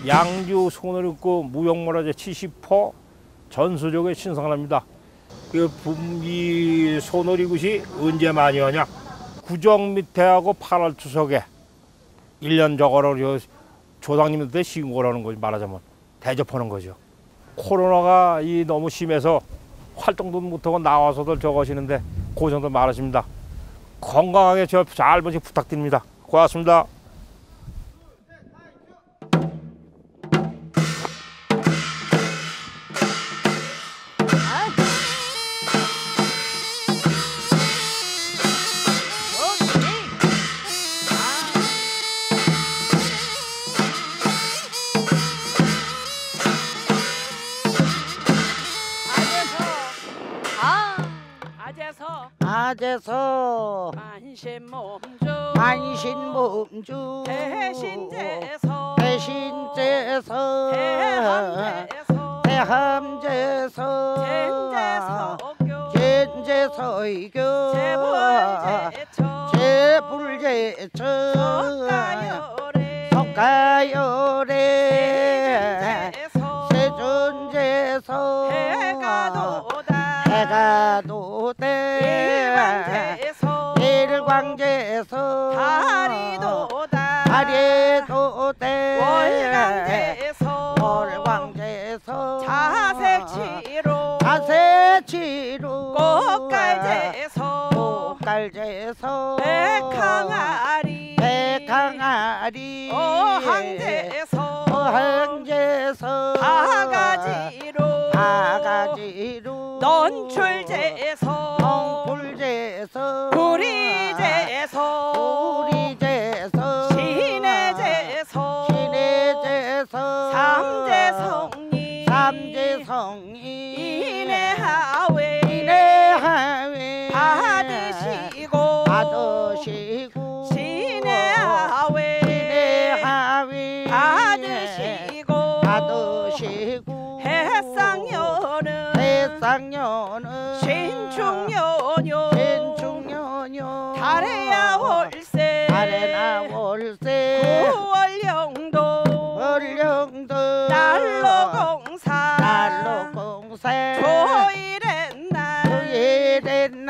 양주 소놀이구 무형문화재 70호 전수조개 신성합니다. 이 소놀이굿이 언제 많이 오냐? 구정 밑에 하고 8월 추석에 1년 저거를 조상님한테 신고를 하는 거지, 말하자면 대접하는 거죠. 코로나가 너무 심해서 활동도 못하고 나와서들 저거 하시는데 고생도 많으십니다. 건강하게 잘 보시 부탁드립니다. 고맙습니다. 아재서 만신몸주 대신제서 대함제서 젠제서이교 제불제처 석가열에 세존제서 해가도대 일광제서 다리도대 월광제서 자세치로 꽃갈제서 백항아리 어항제서 바가지로 넌출제서 구리제서 신해제서 삼재성이 이내하회 받으시고 신해하회 받으시고 해쌍년은 신축년요 달에야 월세 월령도 날로 공사 조일했날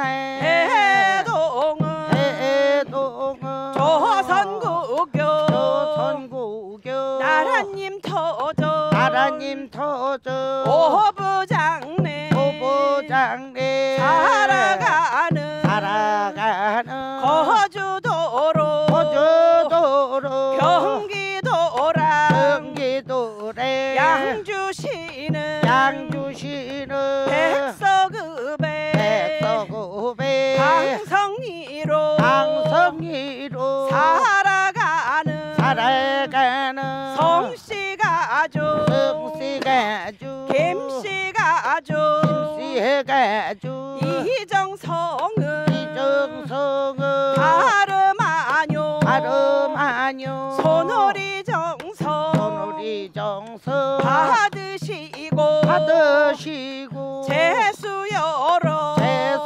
해동은 조선구교 나라님 터져 오부장내 살아가는 거주도로 경기도래 양주시는 백서급에 방성리로 살아가는 성씨가족 김씨가족 이정성은 다름아뇨 소놀이정성 받으시고 재수여러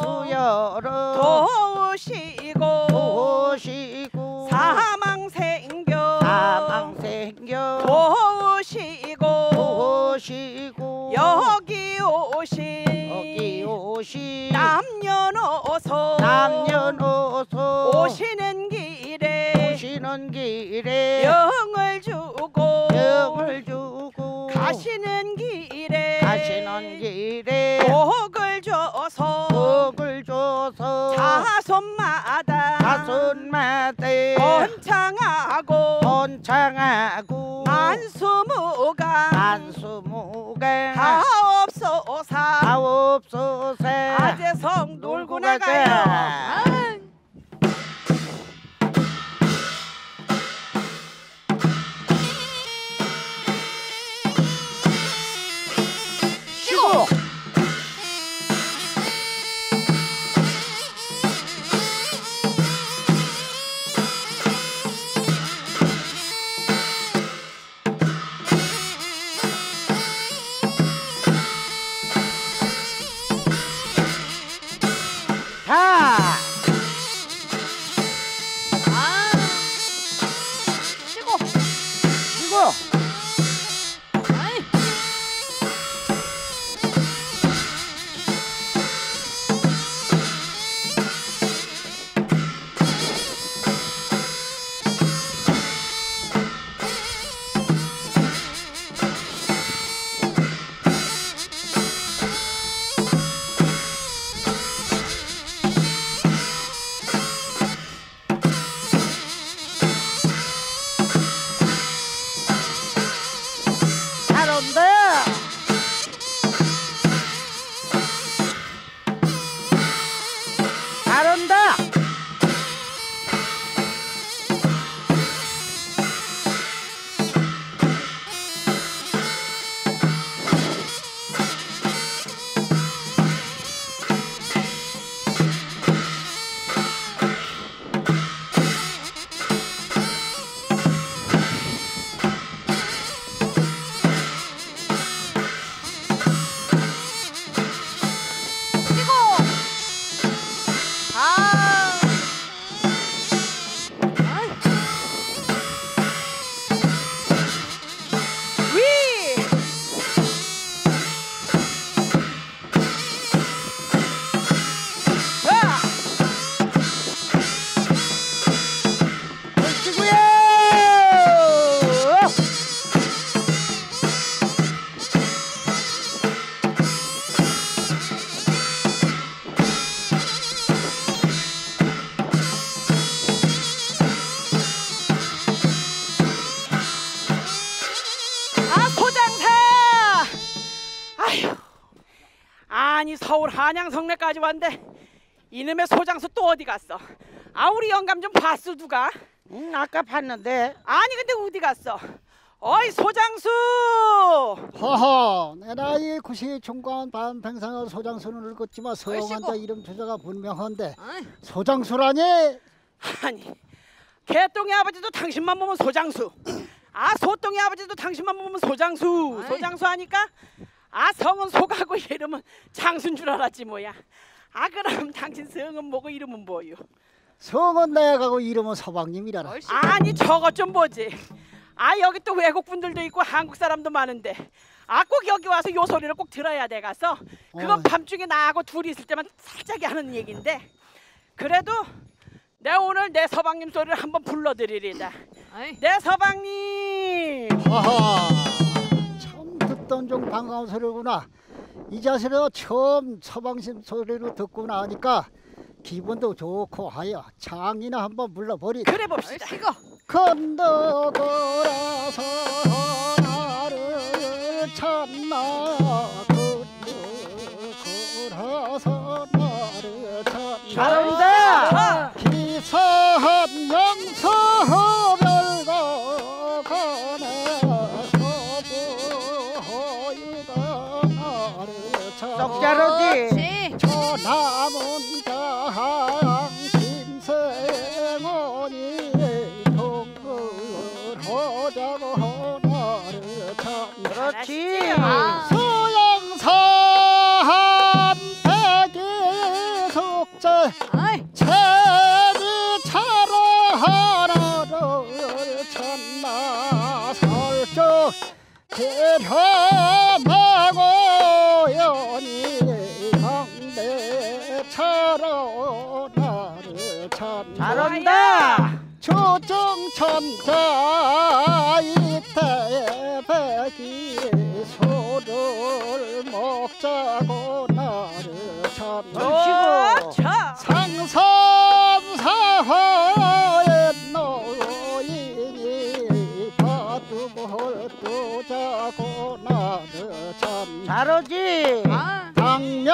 도우시고 사망생교 도우시고 여기 오신 남녀노소 오시는 길에 영을 주고 가시는 길에 복을 줘서 자손마다 번창하고 만수무강 하옵소서 아재성 놀고 나가요. 자 아니 서울 한양성내까지 왔는데 이놈의 소장수 또 어디 갔어? 아 우리 영감 좀 봤어 누가? 응, 아까 봤는데. 아니 근데 어디 갔어? 어이 소장수! 허허, 내 나이 90 중간 반평생을 소장수는 늙었지만 서영환자 이름 주자가 분명한데 소장수라니? 아니 개똥이 아버지도 당신만 보면 소장수. 아 소똥이 아버지도 당신만 보면 소장수. 소장수 하니까 아 성은 소가고 이름은 장수인 줄 알았지 뭐야. 아 그럼 당신 성은 뭐고 이름은 뭐요? 성은 내가고 이름은 서방님이라라. 아니 저것 좀 보지. 아 여기 또 외국 분들도 있고 한국 사람도 많은데 아 꼭 여기 와서 요 소리를 꼭 들어야 돼 가서 그건 밤중에 나하고 둘이 있을 때만 살짝 하는 얘긴데 그래도 내가 오늘 내 서방님 소리를 한번 불러드리리다. 내 서방님. 허허, 참 듣던 중 반가운 소리구나. 이 자세로 처음 서방님 소리로 듣고 나니까 기분도 좋고 하여 창이나 한번 불러버리. 그래 봅시다. 건너거라서 나를 찾나 건너거라서 나를 찾나 잘한다. 기선 영서별거 건너서 보유가 나를 찾나 쏙 잘하지. 저 남은 장 김생원이 동글하자고 나를 찾나 그렇지. 수영산 백이 숙제 채비 차로 하나를 찾나 설정 대련하고 연이 강대 차로 나를 찾나 잘한다. 조정천자 이태 백이 소를 먹자고 나를 찾나 좋죠. 상선사화의 노인이 바둑을 두자고 나를 찾나 잘하지. 당뇨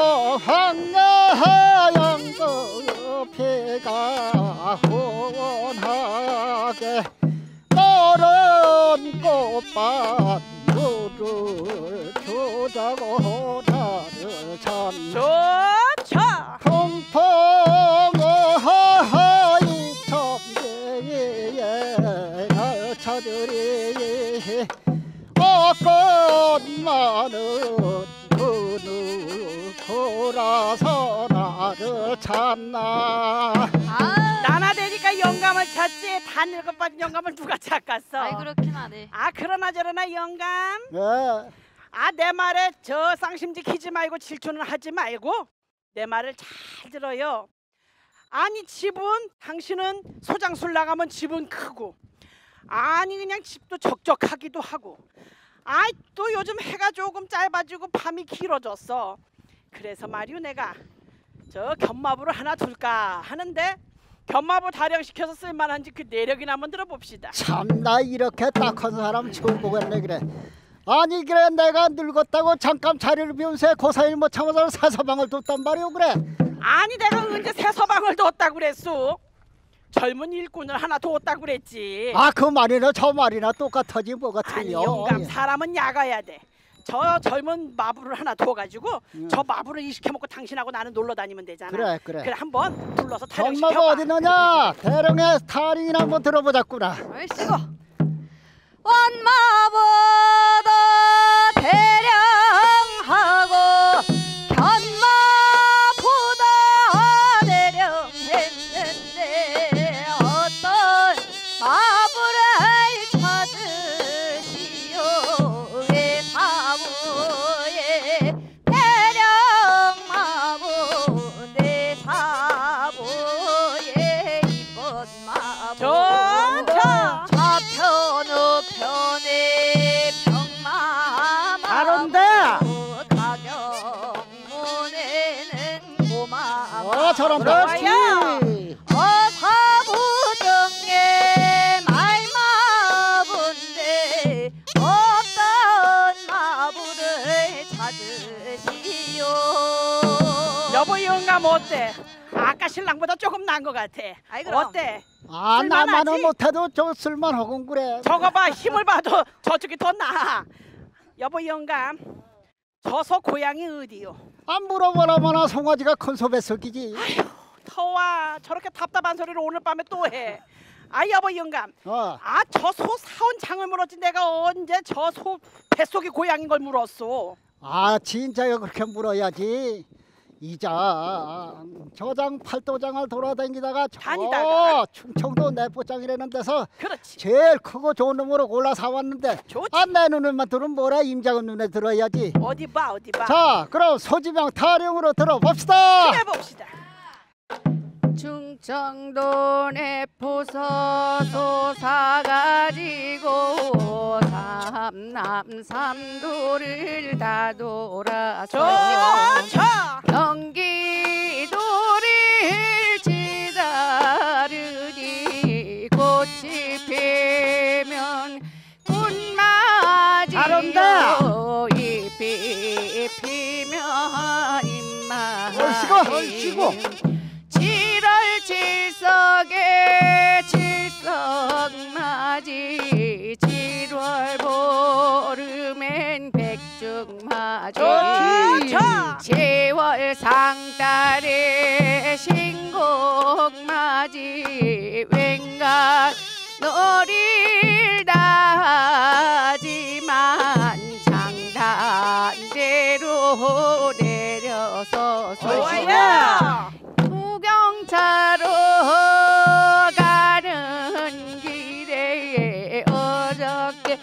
황녀양거 피가 후원하게 너른 꽃밭 물을 주자고 나를 찾나 좋죠. 풍풍의 이천대에 열차들이 꽃꽃만은 그누 돌아서 나를 찾나 나나 되니까 영감을 찾지 다 늙어빠진 영감을 누가 찾겠어. 아이 그렇긴 하네. 아 그러나 저러나 영감 네. 아 내 말에 저 쌍심지 키지 말고 질투는 하지 말고 내 말을 잘 들어요. 아니 집은 당신은 소장술 나가면 집은 크고 아니 그냥 집도 적적하기도 하고 아 또 요즘 해가 조금 짧아지고 밤이 길어졌어. 그래서 말이오 내가 저 견마부를 하나 둘까 하는데 견마부 다령시켜서 쓸만한지 그 내력이나 한번 들어봅시다. 참나 이렇게 딱한 사람 처음 보겠네 그래. 아니 그래 내가 늙었다고 잠깐 자리를 비운새 고사일 못 참아서 사서방을 뒀단 말이오 그래. 아니 내가 언제 새 서방을 뒀다고 그랬소? 젊은 일꾼을 하나 뒀다고 그랬지. 아 그 말이나 저 말이나 똑같아지 뭐가 아니 틀려. 영감 사람은 야가야 돼. 저 젊은 마부를 하나 둬가지고 저 마부를 일시켜먹고 당신하고 나는 놀러 다니면 되잖아. 그래 그래. 그래 한번 불러서 전마가 타령시켜봐. 어디 있느냐. 대령의 타령이나 한번 들어보자꾸나. 얼씨구 원마보다 대령하고 견마보다 대령했는데 어떤 마부를 찾으시오 외사부의 대령마부 내 사부의 이쁜 마부 좋죠. 좌편우편의 병마마 잘한다. 가경문에는 고마마 잘한다. 그렇지. 어사부정의 말마부인데 어떤 마부를 찾으시오 영감 어때? 아까 신랑보다 조금 나은 것 같아. 아이, 그럼. 어때? 아 쓸만하지? 나만은 못해도 저 쓸만하군 그래. 저거 봐, 힘을 봐도 저쪽이 더 나아. 여보 영감, 저서 고향이 어디요? 안 물어보라마나 송아지가 큰 소배석이지. 더와 저렇게 답답한 소리를 오늘 밤에 또 해. 아 여보 영감, 어. 아 저 소 사온 장을 물었지 내가 언제 저 소 뱃속이 고향인 걸 물었어. 아 진짜요 그렇게 물어야지. 이자 저장 팔도장을 돌아다니다가 저 다니다가? 충청도 내포장이라는 데서 그렇지. 제일 크고 좋은 놈으로 골라 사왔는데 좋지. 아 내 눈에만 들으면 뭐라 임장은 눈에 들어야지. 어디 봐 어디 봐. 자 그럼 소지명 타령으로 들어봅시다. 그래 봅시다. 충청도 내포서 사가지고 삼남 삼도를 다 돌아서 저 경기도를 지다르니 꽃이 피면 잘한다. 꽃맞이요 잎이 피면 얼씨구, 얼씨구. 잎맞이 7월 칠석에 칠석맞이 7월 보름엔 백중맞이 좋지. 10월 상달에 신곡맞이 왠가 놀일 다하지만 장단대로 내려서 좋아요. 구경차로 가는 길에 어저께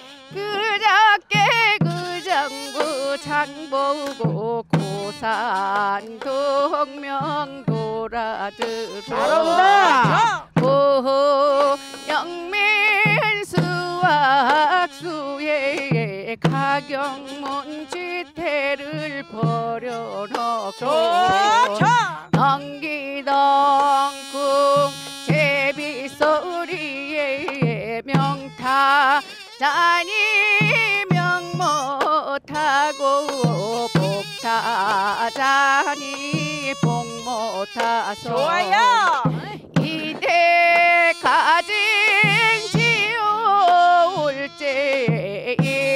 그정구 장보고 고산 동명 돌아들어 잘한다. 영민 수학수에 가경문 쥐태를 버려놓고 경기동궁 제비소리에 명타자니 명못하고 복타자니 복못하소 좋아요. 이대 가진 지올제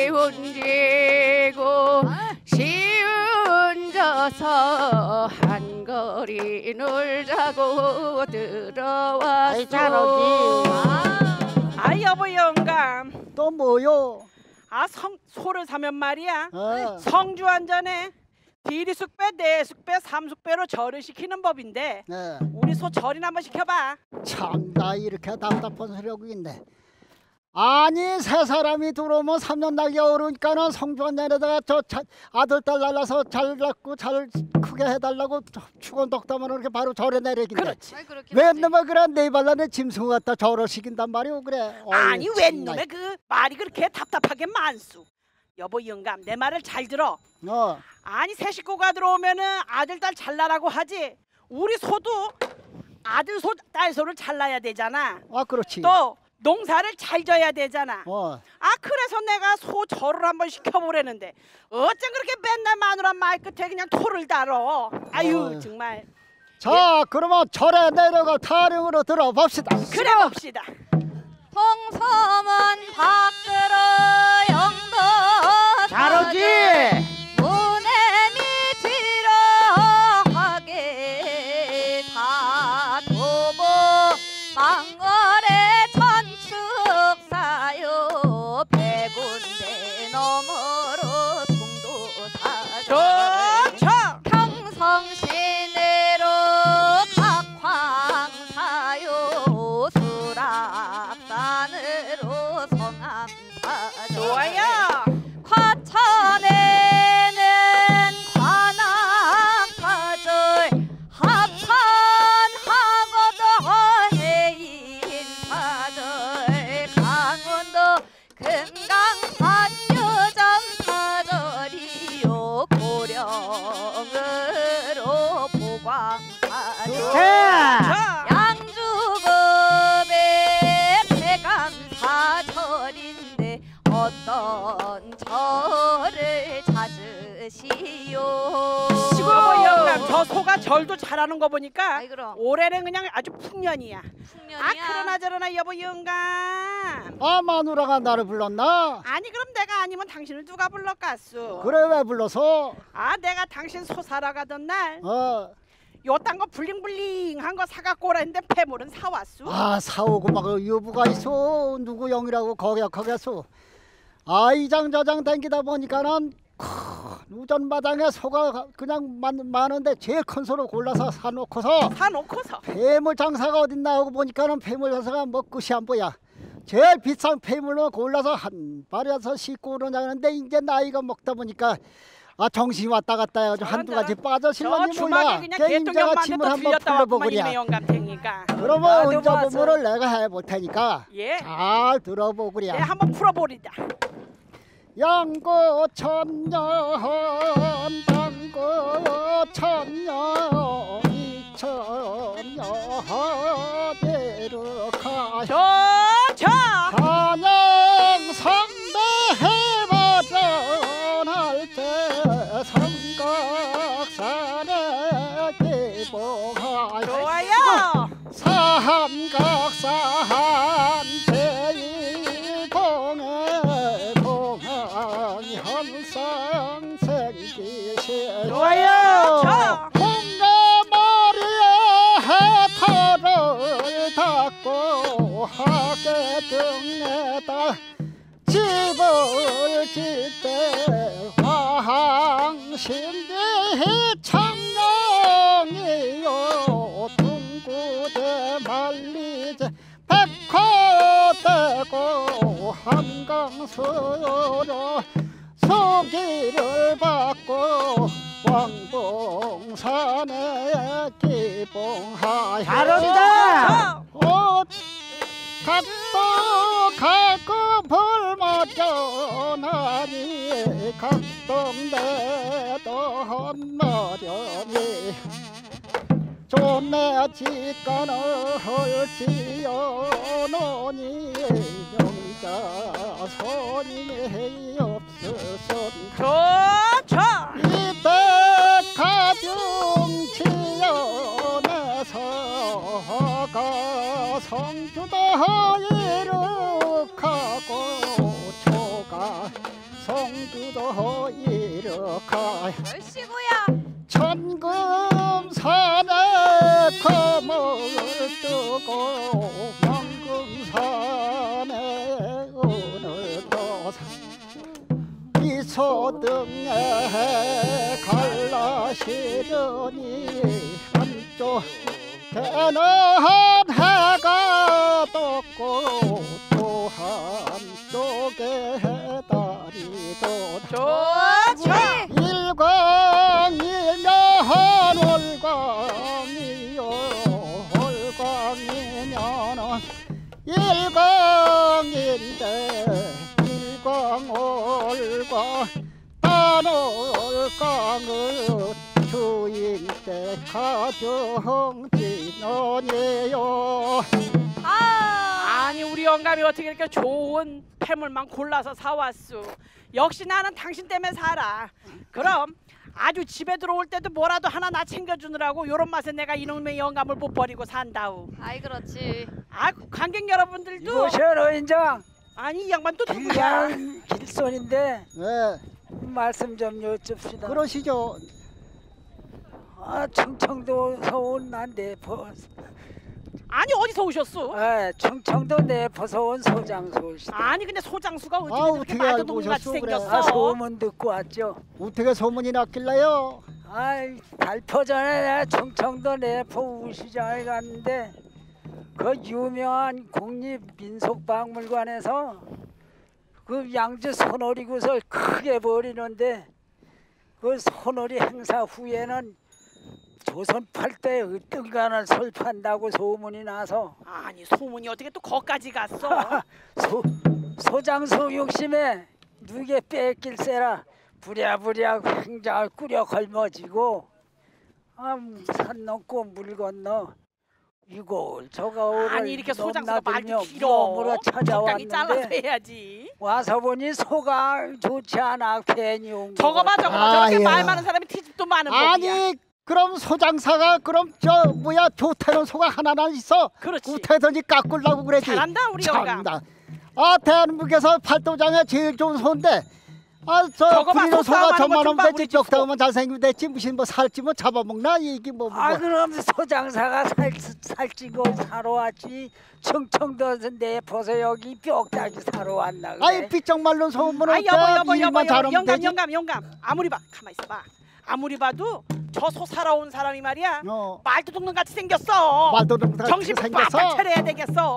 이혼지고 쉬운 저서 한거리 놀자고 들어왔소. 아이, 잘하지. 아 여보 영감, 또 뭐요? 아 소를 사면 말이야. 어. 성주 한전에 비리숙배, 내숙배, 삼숙배로 절을 시키는 법인데 네. 우리 소 절이나 한번 시켜봐. 참 나 이렇게 답답한 소리 하고 있네. 아니 세 사람이 들어오면 3년 나기 어려우니까는 성주한년에다가 아들 딸 날라서 잘 낳고 잘 크게 해달라고 축원 덕담을 이렇게 바로 절에 내리긴데. 그렇지. 웬 놈의 그래 네 발란에 짐승 갖다 절을 시킨단 말이오 그래. 아니 어이, 웬 참나. 놈의 그 말이 그렇게 답답하게 많수. 여보 영감 내 말을 잘 들어. 아니 새 식구가 들어오면은 아들 딸 잘나라고 하지. 우리 소도 아들 소 딸 소를 잘나야 되잖아. 아 그렇지. 또 농사를 잘 져야 되잖아. 어. 아 그래서 내가 소 절을 한번 시켜보려는데 어쩜 그렇게 맨날 마누라 말 끝에 그냥 토를 달어. 아유 정말. 자 그러면 절에 내려가 타령으로 들어봅시다. 그래 봅시다. 홍섬은 밖으로 영도 잘하지. 문에 밑으로 하게 다 도보 망거래 천축사요 백운대 너머로 동도사죠 좋죠. 평성시내로 각황사요 수락산으로 성암사죠 좋아요. 과천에는 관악사절 합천하고도 해인사절 강원도 금강산유정사절이요 고령으로 보광사절 양주급의 폐감사절인데 어떤 절을 찾으시오. 여보 영감 저 저 소가 절도 잘하는 거 보니까 아이 그럼 올해는 그냥 아주 풍년이야. 풍년이야. 그러나 저러나 여보 영감. 아 마누라가 나를 불렀나? 아니 그럼 내가 아니면 당신을 누가 불렀겠소? 그래 왜 불러서? 아 내가 당신 소 사러 가던 날 어. 요딴 거 블링블링한 거 사갖고 오라 했는데 폐물은 사왔소. 아 사오고 막 여부가 있어. 누구 영이라고 거격하겠소. 아 이장저장 댕기다 보니까는 우전마당에 소가 그냥 많은데 제일 큰 소로 골라서 사놓고서 사놓고서 폐물 장사가 어딨나 하고 보니까는 폐물 장사가 뭐 끝이 안 보여. 제일 비싼 폐물로 골라서 한 발에서 싣고 오느냐는데 이제 나이가 먹다 보니까 아 정신이 왔다 갔다 해가지고 한두 가지 저 빠져실런지 주막에 몰라. 그냥 걔 인자가 개똥 침을 또 한번 들렸다 왔구만 풀어보구랴. 이메 영감탱이가. 그러면 나도 운전 봤어. 부분을 내가 해볼 테니까 예. 잘 들어보구랴. 네 한번 풀어보리다. 양고 천년 당고 천년 이천년 내려가 저 한양 성대 해버전할 때 삼각산에 기봉하여 좋아요. 삼각산 제1봉에 봉한 현상 생기시 좋아요. 홍가머리에 해터를 닦고 하게 등에다 집을 질때 황신지 창녕이요 둥구대 말리제 백화되고 한강수로 소기를 받고 왕봉산에 기봉하여 잘한다. 각도 가고 불모전하니 각동대도 헛마련이 존내 짓간을 지어놓으니 영자 손이 없으선 좋죠. 이때 가중 지어내서 가 성주도 이룩하고 초가 성주도 이룩하 얼씨구야. 천금산에 검을 뜨고 황금산에 오늘도 이소등에 갈라시려니 한쪽 대는 해가 떴고 또 한쪽에 달이 돋아 좋죠. 일광이면 월광이요 월광이면은 일광인데 일광월광 딴월광은 주인 때 가정진원이요 아니 우리 영감이 어떻게 이렇게 좋은 폐물만 골라서 사왔소. 역시 나는 당신 때문에 살아. 그럼 아주 집에 들어올 때도 뭐라도 하나 나 챙겨주느라고 요런 맛에 내가 이놈의 영감을 못 버리고 산다우. 아이 그렇지. 아 관객 여러분들도 이보셔 인장. 아니 이 양반 또 누구야? 그냥 길손인데 네 말씀 좀 여쭙시다. 그러시죠. 아 충청도서 온 난 내포. 아니 어디서 오셨소? 충청도 내포서 온 소장소시다. 아니 근데 소장수가 어떻게 아, 그렇게 어떻게 마저 알고 동같이 오셨어, 그래? 생겼어? 아 소문 듣고 왔죠. 어떻게 소문이 났길래요? 아이 발표 전에 내가 충청도 내포 우시장에 갔는데 그 유명한 국립민속박물관에서 그 양주 소놀이 구슬 크게 버리는데 그 소놀이 행사 후에는 조선 8대 으뜸간을 설판다고 소문이 나서 아니 소문이 어떻게 또 거기까지 갔어? 소장소 욕심에 누게 뺏길세라 부랴부랴 행장을 꾸려 걸머지고 산 넘고 물 건너 이걸 저거를 아니 이렇게 소장수가 말도 길어. 몸으로 적당히 잘라서 찾아왔는데 해야지. 와서 보니 소가 좋지 않아 괜히 온 저거 봐 것 저거 같아. 저렇게 아유. 말 많은 사람이 티집도 많은 법이야. 아니 그럼 소장사가 그럼 저 뭐야 좋다는 소가 하나는 있어. 그렇지. 우태든지 깎으려고 그러지. 잘한다 우리 영감. 참나. 아 대한민국에서 팔도장에 제일 좋은 소인데 아저 저거 봐, 부리는 소 소가 싸움하는 저만 것 좀 하면 봐, 되지 우리 집 소. 멱다우면 잘생기면 됐지 무슨 뭐 살찌 뭐 잡아먹나 이게 뭐. 아 그럼 소장사가 살찌고 사러 왔지. 충청도에서 내버서 여기 뼈다귀 사러 왔나 그래. 아이 삐쩍말른 소문은 아 여보 일만 잘하면 되지. 영감 아무리 봐 가만 있어봐. 아무리 봐도 저 소 살아온 사람이 말이야 말도 듣는 같이 생겼어. 말도 좀 다 정신 생겼어. 바짝 차려야 되겠어.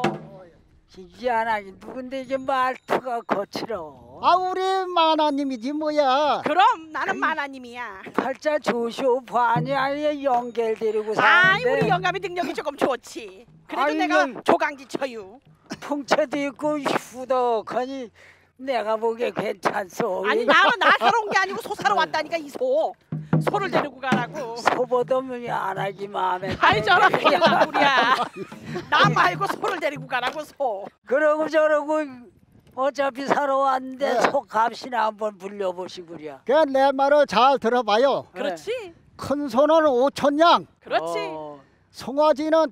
희한하게 누군데 이게 말투가 거칠어. 아 우리 만화님이지 뭐야. 그럼 나는 만화님이야. 팔자 조쇼 반이 아니야 연결 데리고 아이 사는데 우리 영감이 능력이 조금 좋지. 그래도 아이, 내가 영- 조강지 쳐유. 풍채도 있고 후덕하니 내가 보기에 괜찮소. 아니 나 사러 온 게 아니고 소 사러 왔다니까 이 소. 소를 데리고 가라고. 소보다문이 안 하기 마음에 아이 저런 우리야. 나 말고 소를 데리고 가라고 소. 그러고 저러고 어차피 사러 왔는데 네. 소 값이나 한번 불려보시구려. 그 내 말을 잘 들어봐요. 그렇지. 큰 소는 5,000냥, 그렇지. 송아지는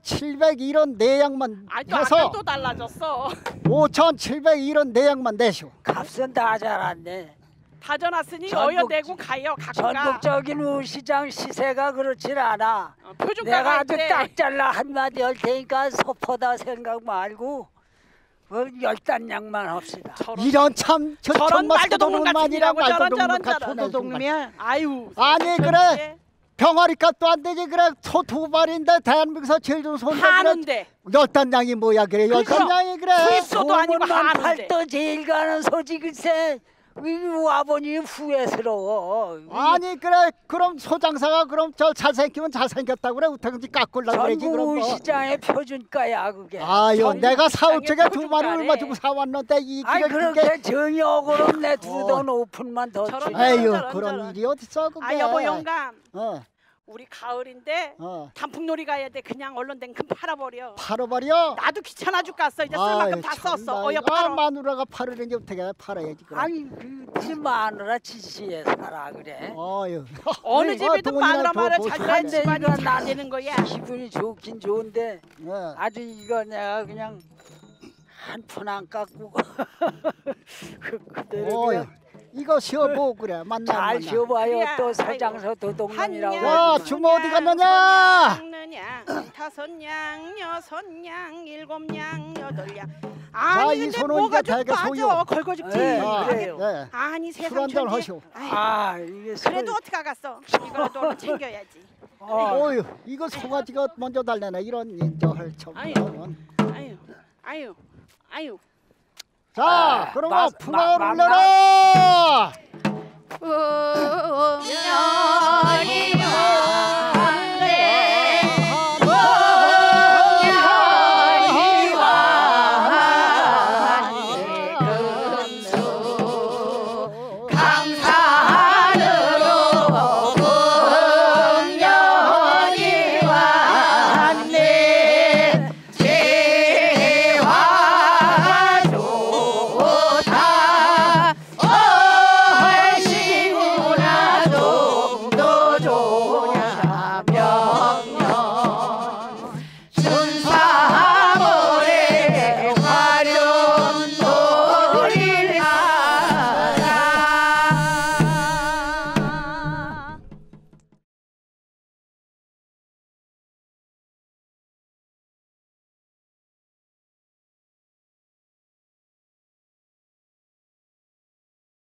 774양만 아주 해서 아까 또 달라졌어. 5,774양만 내시오. 값은 다 잘았네. 다져놨으니 전국- 어여내고 가요. 갖고 가. 전국적인 우시장 시세가 그렇진 않아. 표준가가 내가 아주 있대. 딱 잘라 한마디 할 테니까 소포다 생각 말고 열단량만 합시다. 이런 참 저런 정말 말도 동문 소도둑만이라 같으니라고 말도 저런 동문 저런 같은 저런 놈이야. 아유. 아니, 저런 그래. 게 병아리값도 안 되지. 그래 소 2발인데 대한민국에서 제일 좋은 소인데 그래 하는데 열단량이 뭐야 그래 그렇죠. 열단량이 그래. 수입소도 아니고 소문만 하는데. 팔도 제일 가는 소지 글쎄 아버님 후회스러워. 아니 그래 그럼 소장사가 그럼 저 잘생기면 잘생겼다고 그래 우태근지 깎으려고 그러지 전국 그럼 뭐. 시장의 표준가야 그게. 아유 전국 내가 시장의 사오쪽에 2마리를 표준가래. 얼마 주고 사왔는데 이 아이 그게 그렇게 정이 억울한데 두 어. 돈 오픈만 더 저런 주지. 에휴 저런, 그런 저런. 일이 어딨어 그게. 아 여보 영감 어, 우리 가을인데 어. 단풍놀이 가야 돼. 그냥 얼른 댕금 팔아버려. 팔아버려. 나도 귀찮아 죽겠어. 이제 쓸 만큼 다 썼어. 어여 아 팔어. 마누라가 팔으려니 어떻게 팔아야지 그럼. 아니 그지 마누라 지시에 살아 그래. 어휴. 어느 집에든 마누라 말을 잘 들어야 근데 집안이 이건 잘 되는 거야. 기분이 좋긴 좋은데 어. 아주 이거 내가 그냥 한 푼 안 깎고 그대로 어휴. 그냥 이거 쉬어보고 그래 만나 잘 만나. 쉬어봐요. 그래야, 또 아이고. 서장서 도둑놈이라고. 야, 하지 마. 주모 어디 갔느냐? 냥 5냥 6냥 7냥 8냥. 자, 아니 이 근데 손은 뭐가 이제 좀 되게 빠져. 소요. 걸거죽지. 네, 아, 그래요. 네. 아니 술 세상 한잔 천지. 하시오. 아 이게 그래도 어떻게 하겠어. 이거라도 얼른 챙겨야지. 어휴 이거 송아지가 먼저 달래네 이런 인정할 참. 아유. 아유 아유 아유. 자 그러면 마- 풍악을 마- 울려라. 우